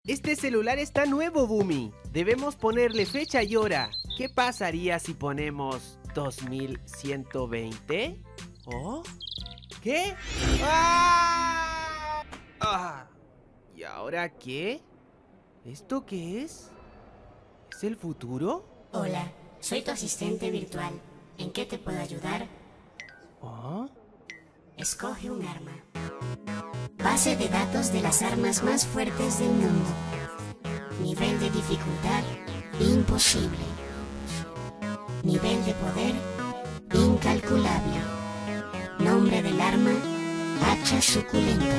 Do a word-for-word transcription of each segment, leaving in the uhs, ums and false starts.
Este celular está nuevo, Bumi. Debemos ponerle fecha y hora. ¿Qué pasaría si ponemos dos mil ciento veinte? ¿Oh? ¿Qué? ¡Ah! ¡Ah! ¿Y ahora qué? ¿Esto qué es? ¿Es el futuro? Hola, soy tu asistente virtual. ¿En qué te puedo ayudar? ¿Oh? Escoge un arma. Base de datos de las armas más fuertes del mundo. Nivel de dificultad, imposible. Nivel de poder, incalculable. Nombre del arma, hacha suculenta.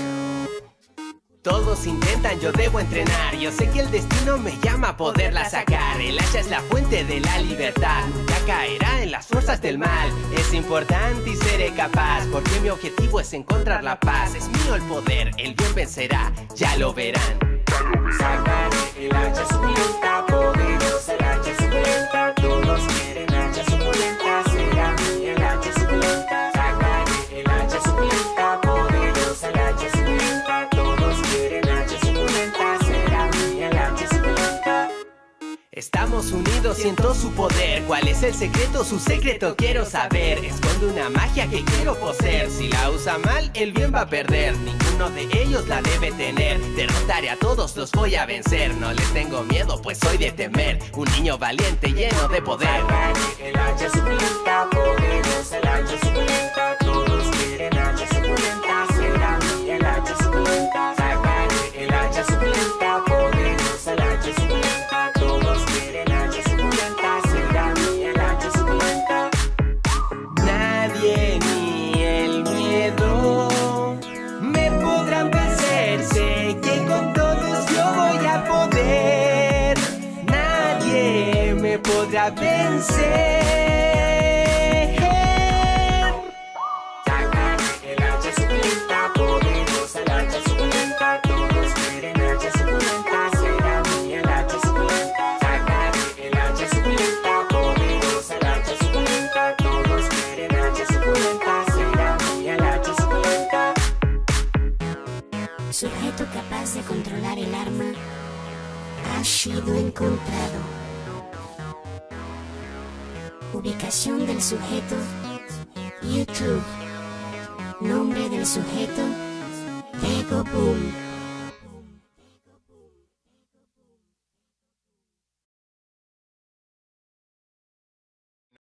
Todos intentan, yo debo entrenar. Yo sé que el destino me llama a poderla sacar. El hacha es la fuente de la libertad. Nunca caerá en las fuerzas del mal. Es importante y seré capaz, porque mi objetivo es encontrar la paz. Es mío el poder, el bien vencerá, ya lo verán. Sacaré el hacha suculenta, poderosa el hacha suculenta. Todos quieren hacha suculenta, será mía el hacha suculenta. Sacaré el hacha suculenta, poderosa el hacha suculenta. Todos quieren hacha suculenta, será mía el hacha suculenta. Estamos unidos, siento su poder. ¿Cuál es el secreto? Su secreto quiero saber. Esconde una magia que quiero poseer. Si la usa mal, el bien va a perder. Ninguno de ellos la debe tener. Derrotaré a todos, los voy a vencer. No les tengo miedo, pues soy de temer. Un niño valiente lleno de poder. Sacaré el hacha suculenta, poderosa el hacha suculenta. Todos quieren hacha suculenta, será mía el hacha suculenta. Sacaré el hacha suculenta, poderosa el hacha suculenta. Todos quieren hacha suculenta, será mía el hacha suculenta. Nadie ni el miedo me podrán vencer. Sé que con todos yo voy a poder. Nadie me podrá vencer. Sacaré el hacha suculenta, poderosa el hacha suculenta. Todos quieren hacha suculenta, será mía el hacha suculenta. Sacaré el hacha suculenta, poderosa el hacha suculenta. Todos quieren hacha suculenta, será mía el hacha suculenta. Sujeto capaz de controlar el arma ha sido encontrado. Ubicación del sujeto, YouTube. Nombre del sujeto, Ego Boom.